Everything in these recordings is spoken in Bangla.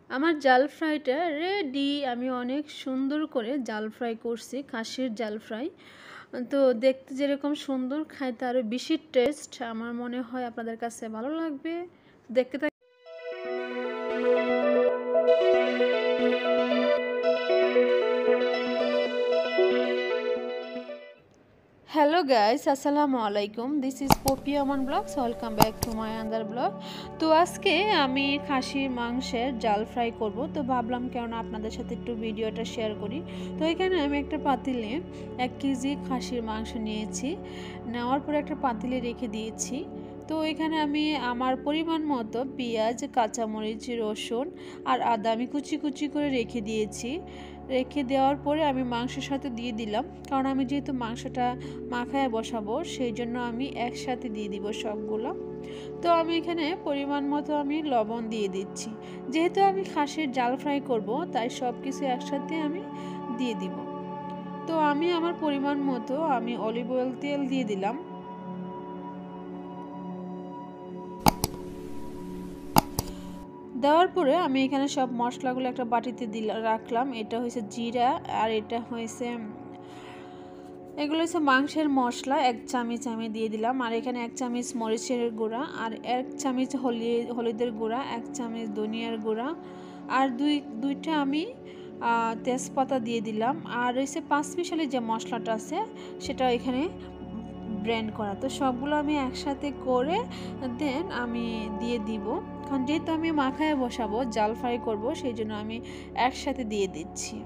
আমার জাল ফ্রাইটা রেডি। আমি অনেক সুন্দর করে জাল ফ্রাই করছি, খাসির জাল ফ্রাই। তো দেখতে যেরকম সুন্দর, খাইতে আরও বেশি টেস্ট। আমার মনে হয় আপনাদের কাছে ভালো লাগবে। দেখতে থাক। হ্যালো গাইস, আসসালামু আলাইকুম। This is Popy Aman vlogs. Welcome back to my another vlog. তো আজকে আমি খাসির মাংসের জাল ফ্রাই করব। তো ভাবলাম কেননা আপনাদের সাথে একটু ভিডিওটা শেয়ার করি। তো এখানে আমি একটা পাতিলে 1 কেজি খাসির মাংস নিয়েছি। নেওয়ার পরে একটা পাতিলে রেখে দিয়েছি। তো এখানে আমি আমার পরিমাণ মতো পেঁয়াজ, কাঁচামরিচ, রসুন আর আদা আমি কুচি কুচি করে রেখে দিয়েছি। রেখে দেওয়ার পরে আমি মাংসের সাথে দিয়ে দিলাম, কারণ আমি যেহেতু মাংসটা মাখায় বসাবো সেই জন্য আমি একসাথে দিয়ে দিব সবগুলো। তো আমি এখানে পরিমাণ মতো আমি লবণ দিয়ে দিচ্ছি। যেহেতু আমি খাসির জাল ফ্রাই করব, তাই সব কিছু একসাথে আমি দিয়ে দিব। তো আমি আমার পরিমাণ মতো আমি অলিভ অয়েল তেল দিয়ে দিলাম। দেওয়ার পরে আমি এখানে সব মশলাগুলো একটা বাটিতে রাখলাম। এটা হয়েছে জিরা, আর এটা হয়েছে এগুলো হচ্ছে মাংসের মশলা। 1 চামচ আমি দিয়ে দিলাম। আর এখানে 1 চামচ মরিচের গুঁড়া, আর 1 চামচ হলুদের গুঁড়া, 1 চামচ ধনিয়ার গুঁড়া, আর দুইটা আমি তেজপাতা দিয়ে দিলাম। আর হচ্ছে 5 মিশালি যে মশলাটা আছে সেটা এখানে ব্লেন্ড করা। তো সবগুলো আমি একসাথে করে দেন আমি দিয়ে দিব, কারণ যেহেতু আমি মাখায় বসাবো, জাল ফ্রাই করব, সেই জন্য আমি একসাথে দিয়ে দিচ্ছি।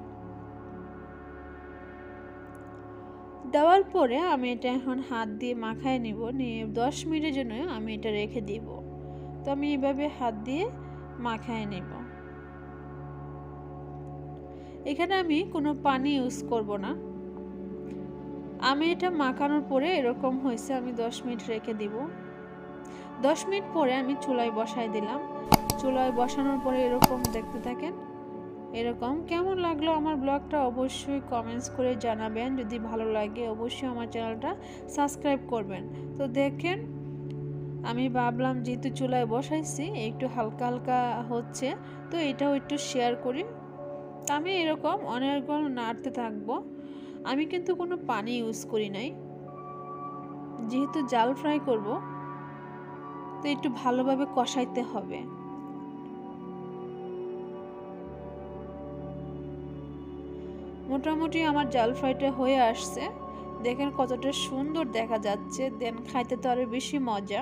দেওয়ার পরে আমি এটা এখন হাত দিয়ে মাখায় নিব, নিয়ে 10 মিনিটের জন্য আমি এটা রেখে দিব। তো আমি এভাবে হাত দিয়ে মাখায় নিব। এখানে আমি কোনো পানি ইউজ করব না। আমি এটা মাখানোর পরে এরকম হয়েছে, আমি 10 মিনিট রেখে দিব। 10 মিনিট পরে আমি চুলায় বসায় দিলাম। চুলায় বসানোর পরে এরকম দেখতে থাকেন। এরকম কেমন লাগলো আমার ব্লগটা অবশ্যই কমেন্টস করে জানাবেন। যদি ভালো লাগে অবশ্যই আমার চ্যানেলটা সাবস্ক্রাইব করবেন। তো দেখেন, আমি ভাবলাম যেহেতু চুলায় বসাইছি একটু হালকা হালকা হচ্ছে, তো এটাও একটু শেয়ার করি। আমি এরকম অনেকক্ষণ নাড়তে থাকবো। আমি কিন্তু কোনো পানি ইউজ করি নাই, যেহেতু জাল ফ্রাই করব, তো একটু ভালোভাবে কষাইতে হবে। মোটামুটি আমার জাল ফ্রাইটা হয়ে আসছে। দেখেন কতটা সুন্দর দেখা যাচ্ছে, দেন খাইতে তো আরো বেশি মজা।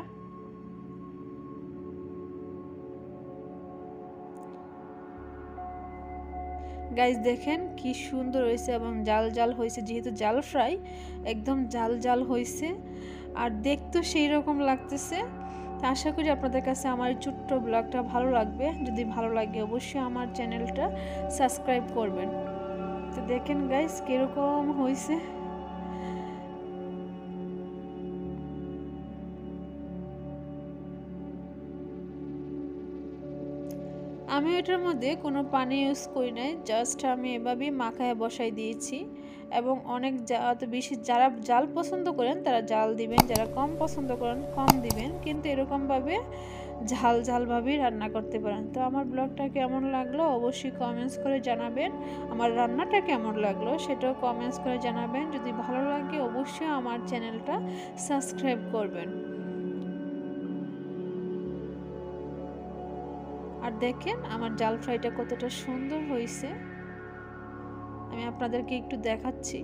গাইস দেখেন কি সুন্দর হয়েছে এবং জাল জাল হয়েছে, যেহেতু জাল ফ্রাই একদম জাল জাল হয়েছে, আর দেখতে সেই রকম লাগতেছে। তো আশা করি আপনাদের কাছে আমার এই ছোট্ট ব্লগটা ভালো লাগবে। যদি ভালো লাগে অবশ্যই আমার চ্যানেলটা সাবস্ক্রাইব করবেন। তো দেখেন গাইস কিরকম হয়েছে। আমি এটার মধ্যে কোনো পানি ইউজ করি নাই, জাস্ট আমি এভাবেই মাখায় বসাই দিয়েছি। এবং অনেক অত বেশি যারা জাল পছন্দ করেন তারা জাল দিবেন, যারা কম পছন্দ করেন কম দিবেন, কিন্তু এরকমভাবে ঝাল ঝালভাবেই রান্না করতে পারেন। তো আমার ব্লগটা কেমন লাগলো অবশ্যই কমেন্টস করে জানাবেন। আমার রান্নাটা কেমন লাগলো সেটাও কমেন্টস করে জানাবেন। যদি ভালো লাগে অবশ্যই আমার চ্যানেলটা সাবস্ক্রাইব করবেন। আর দেখেন আমার জাল ফ্রাইটা কতটা সুন্দর হয়েছে, আমি আপনাদেরকে একটু দেখাচ্ছি।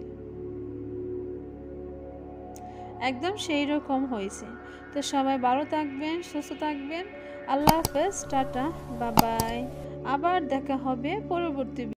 একদম সেই রকম হয়েছে। তো সবাই ভালো থাকবেন, সুস্থ থাকবেন। আল্লাহ হাফেজ, টাটা, বাই বাই। আবার দেখা হবে পরবর্তী